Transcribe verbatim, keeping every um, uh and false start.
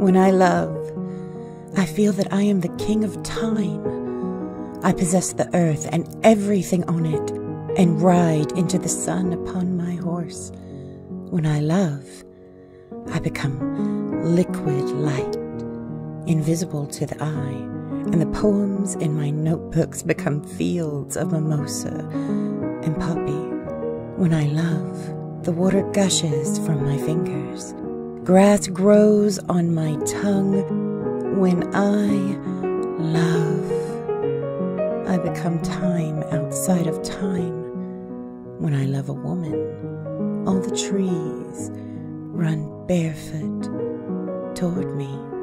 When I love, I feel that I am the king of time. I possess the earth and everything on it, and ride into the sun upon my horse. When I love, I become liquid light, invisible to the eye, and the poems in my notebooks become fields of mimosa and poppy. When I love, the water gushes from my fingers. Grass grows on my tongue. When I love, I become time outside of time. When I love a woman, all the trees run barefoot toward me.